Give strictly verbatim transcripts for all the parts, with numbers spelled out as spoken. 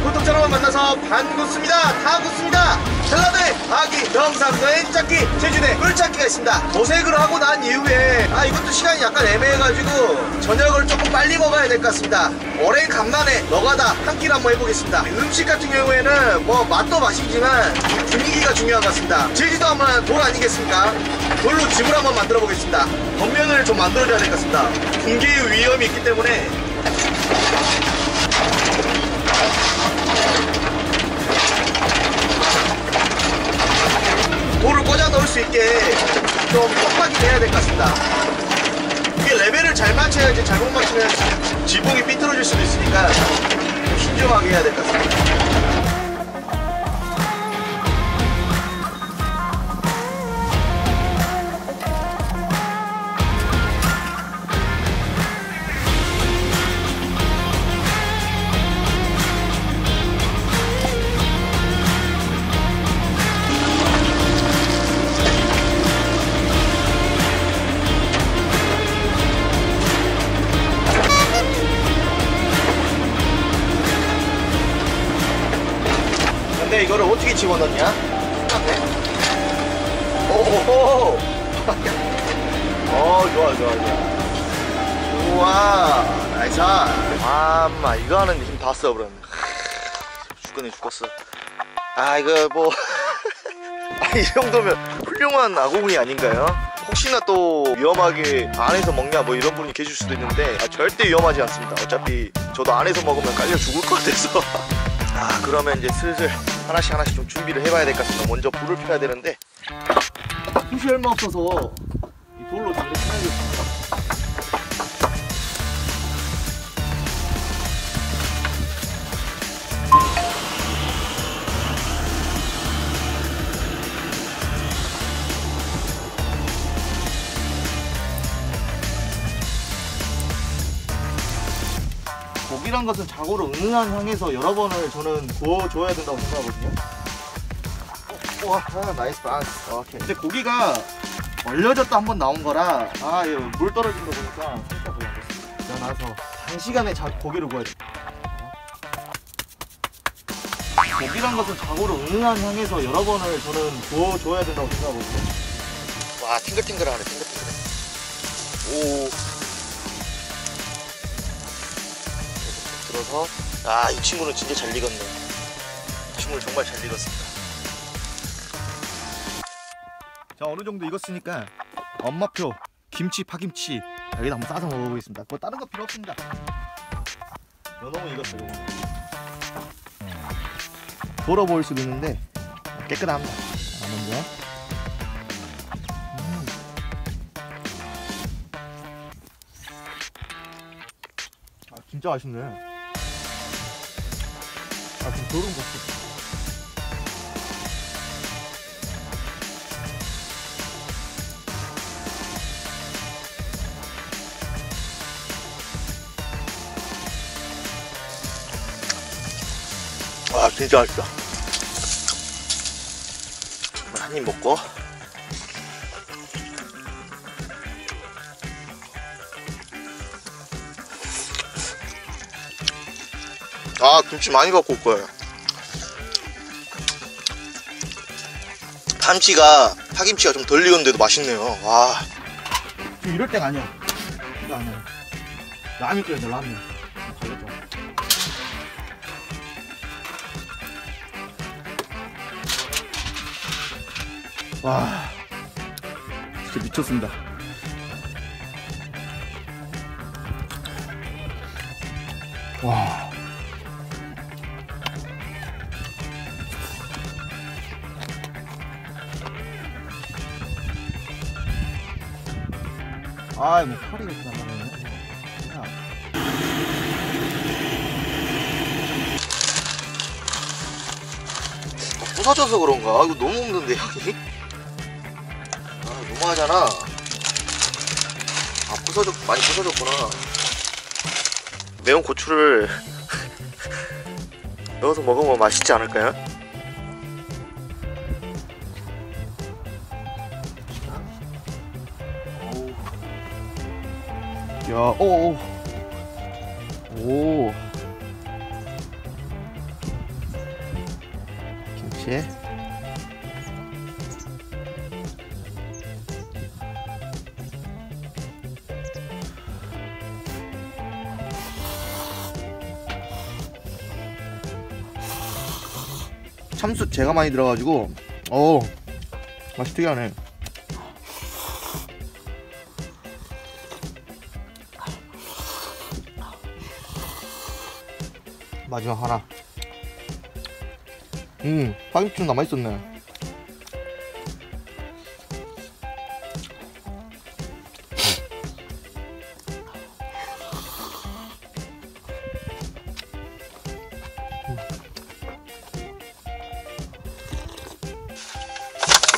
구독자 여러분 만나서 반갑습니다. 반갑습니다. 전라도의 아기 경상도의 짝기 제주도의 꿀짝기가 있습니다. 도색을 하고 난 이후에 아 이것도 시간이 약간 애매해가지고 저녁을 조금 빨리 먹어야 될 것 같습니다. 오랜 간만에 너가다 한 끼를 한번 해보겠습니다. 음식 같은 경우에는 뭐 맛도 맛이지만 분위기가 중요한 것 같습니다. 제주도 하면 돌 아니겠습니까? 돌로 집을 한번 만들어 보겠습니다. 겉면을 좀 만들어줘야 될 것 같습니다. 붕괴의 위험이 있기 때문에 돌을 꽂아 넣을 수 있게 좀 톡하게 해야 될 것 같습니다. 이게 레벨을 잘 맞춰야지, 잘못 맞추면 지붕이 삐뚤어질 수도 있으니까 좀 신중하게 해야 될 것 같습니다. 근데 이거를 어떻게 집어넣냐? 오호호! 어, 좋아, 좋아, 좋아. 우와, 나이스. 아마, 이거 하는데 힘 다 써버렸네. 죽겠네, 죽겠어. 아, 이거 뭐. 아, 이 정도면 훌륭한 아궁이 아닌가요? 혹시나 또 위험하게 안에서 먹냐 뭐 이런 분이 계실 수도 있는데 아, 절대 위험하지 않습니다. 어차피 저도 안에서 먹으면 깔려 죽을 것 같아서. 아, 그러면 이제 슬슬 하나씩 하나씩 좀 준비를 해봐야 될 것 같습니다. 먼저 불을 펴야 되는데 붓이 얼마 없어서 이 돌로 달래 펴야겠습니다. 고기란 것은 자고로 은은한 향에서 여러 번을 저는 구워줘야 된다고 생각하거든요. 어, 와, 아, 나이스 반스. 오케이. 근데 고기가 얼려졌다 한번 나온 거라 아, 물 떨어진 거 보니까 살짝 올라갔습니다. 일어나서 장시간에 자, 고기를 구워야 돼. 고기란 것은 자고로 은은한 향에서 여러 번을 저는 구워줘야 된다고 생각하거든요. 와, 탱글탱글하네, 탱글탱글해. 오. 들어서 아, 이 친구는 진짜 잘 익었네. 이 친구는 정말 잘 익었습니다. 자, 어느 정도 익었으니까 엄마표 김치, 파김치 여기다 한번 싸서 먹어보겠습니다. 뭐 다른 거 필요 없습니다. 요 너무 익었어요. 돌아 보일 수도 있는데 깨끗합니다. 자, 먼저 음. 아, 진짜 맛있네. 아, 좀 도른 것 같아. 아, 진짜 맛있다. 한 입 먹고. 아, 김치 많이 갖고 올 거예요. 파김치가, 파김치가 좀 덜 익었는데도 맛있네요. 와. 지금 이럴 때가 아니야. 이거 아니야. 라면 끓여야 돼, 라면. 가겠죠. 와. 진짜 미쳤습니다. 와. 아, 뭐 팔이 이렇게 날라가네. 부서져서 그런가? 아, 이거 너무 없는데 향이? 아, 너무하잖아. 아, 부서졌, 많이 부서졌구나. 매운 고추를 넣어서 먹으면 맛있지 않을까요? 야, 오, 오, 오. 그렇지. 참숯 제가 많이 들어가지고 오 맛이 특이하네. 마지막 하나. 음 파김치 좀 남아있었네.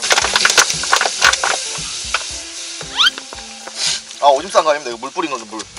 아 오줌 싼 거 아닙니다. 이거 물 뿌린 거죠, 물.